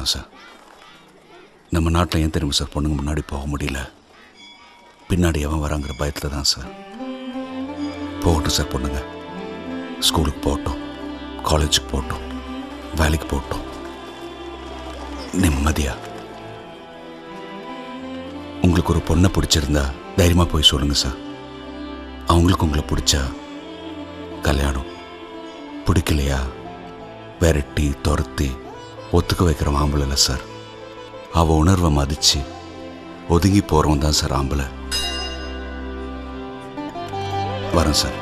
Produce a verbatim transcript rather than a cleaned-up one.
இருக்கலாம் சார். நம்ம நாட்டில் ஏன் தெரியுமா சார் பொண்ணுங்க முன்னாடி போக முடியல? பின்னாடி எவன் வராங்கிற பயத்தில் தான் சார். போகட்டும் சார், பொண்ணுங்க ஸ்கூலுக்கு போகட்டும், காலேஜுக்கு போகட்டும், வேலைக்கு போகட்டும், நிம்மதியா. உங்களுக்கு ஒரு பொண்ணை பிடிச்சிருந்தா தைரியமாக போய் சொல்லுங்க சார். அவங்களுக்கு உங்களை பிடிச்சா கல்யாணம், பிடிக்கலையா விரட்டி துரத்தி ஒத்துக்க வைக்கிற ஆம்பளை இல்லை சார். அவள் உணர்வை மதித்து ஒதுங்கி போகிறவன் தான் சார் ஆம்பளை. வரேன் சார்.